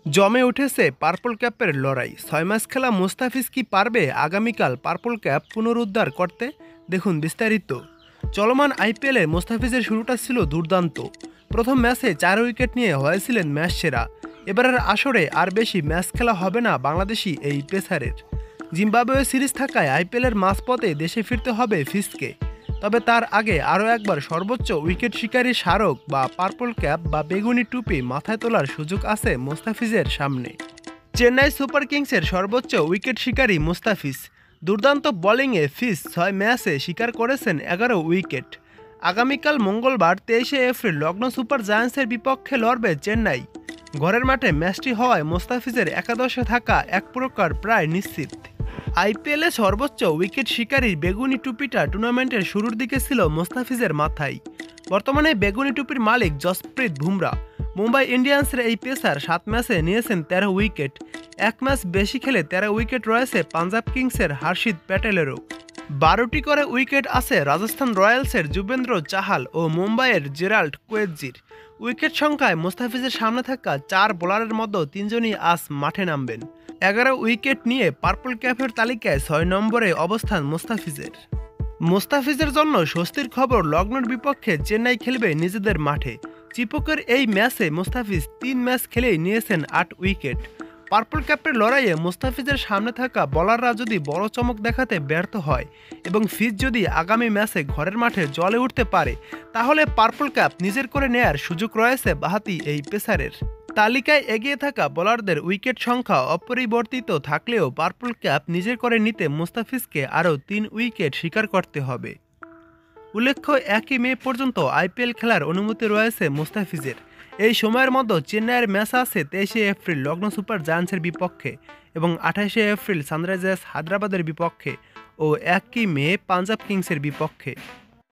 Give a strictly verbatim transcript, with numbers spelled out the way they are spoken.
জমে উঠেছে পার্পল ক্যাপের লড়াই। ছয় ম্যাচ খেলা মুস্তাফিজ কি পারবে আগামীকাল পার্পল ক্যাপ পুনরুদ্ধার করতে? দেখুন বিস্তারিত। চলমান আইপিএলে মুস্তাফিজের শুরুটা ছিল দুর্দান্ত। প্রথম ম্যাচে চার উইকেট নিয়ে হয়েছিলেন ম্যাচ সেরা। এবারের আসরে আর বেশি ম্যাচ খেলা হবে না বাংলাদেশি এই পেসারের। জিম্বাবুয়ে সিরিজ থাকায় আইপিএলের মাঝপথে দেশে ফিরতে হবে ফিজকে। তবে তার আগে আরও একবার সর্বোচ্চ উইকেট শিকারী স্মারক বা পার্পল ক্যাপ বা বেগুনি টুপি মাথায় তোলার সুযোগ আছে মুস্তাফিজের সামনে। চেন্নাই সুপার কিংসের সর্বোচ্চ উইকেট শিকারী মুস্তাফিজ। দুর্দান্ত বোলিংয়ে ফিজ ছয় ম্যাচে শিকার করেছেন এগারো উইকেট। আগামীকাল মঙ্গলবার তেইশে এপ্রিল লখনৌ সুপার জায়ান্টসের বিপক্ষে লড়বে চেন্নাই। ঘরের মাঠে ম্যাচটি হওয়ায় মুস্তাফিজের একাদশে থাকা এক প্রকার প্রায় নিশ্চিত। আইপিএলে সর্বোচ্চ উইকেট শিকারীর বেগুনি টুপিটা টুর্নামেন্টের শুরুর দিকে ছিল মুস্তাফিজের মাথায়। বর্তমানে বেগুনি টুপির মালিক জসপ্রীত বুমরা। মুম্বাই ইন্ডিয়ান্সের এই পেসার সাত ম্যাচে নিয়েছেন তেরো উইকেট। এক ম্যাচ বেশি খেলে তেরো উইকেট রয়েছে পাঞ্জাব কিংসের হার্ষিত প্যাটেলেরও। বারোটি করে উইকেট আছে রাজস্থান রয়্যালসের যুবেন্দ্র চাহাল ও মুম্বাইয়ের জেরাল্ড কোয়েৎজির। উইকেট সংখ্যায় মুস্তাফিজের সামনে থাকা চার বোলারের মধ্যে তিনজনই আজ মাঠে নামবেন। এগারো উইকেট নিয়ে পার্পল ক্যাপের তালিকায় ছয় নম্বরে অবস্থান মুস্তাফিজের। মুস্তাফিজের জন্য স্বস্তির খবর, লখনৌর বিপক্ষে চেন্নাই খেলবে নিজেদের মাঠে। চিপকের এই ম্যাচে মুস্তাফিজ তিন ম্যাচ খেলেই নিয়েছেন আট উইকেট। পার্পল ক্যাপের লড়াইয়ে মুস্তাফিজের সামনে থাকা বোলাররা যদি বড় চমক দেখাতে ব্যর্থ হয় এবং ফিজ যদি আগামী ম্যাচে ঘরের মাঠে জ্বলে উঠতে পারে, তাহলে পার্পল ক্যাপ নিজের করে নেয়ার সুযোগ রয়েছে বাহাতি এই পেসারের। তালিকায় এগিয়ে থাকা বোলারদের উইকেট সংখ্যা অপরিবর্তিত থাকলেও পার্পল ক্যাপ নিজের করে নিতে মুস্তাফিজকে আরও তিন উইকেট শিকার করতে হবে। উল্লেখ্য, একই মে পর্যন্ত আইপিএল খেলার অনুমতি রয়েছে মুস্তাফিজের। এই সময়ের মধ্যে চেন্নাইয়ের ম্যাচ আছে তেইশে এপ্রিল লখনৌ সুপার জায়ান্টসের বিপক্ষে এবং আঠাশে এপ্রিল সানরাইজার্স হায়দ্রাবাদের বিপক্ষে ও একই মে পাঞ্জাব কিংসের বিপক্ষে।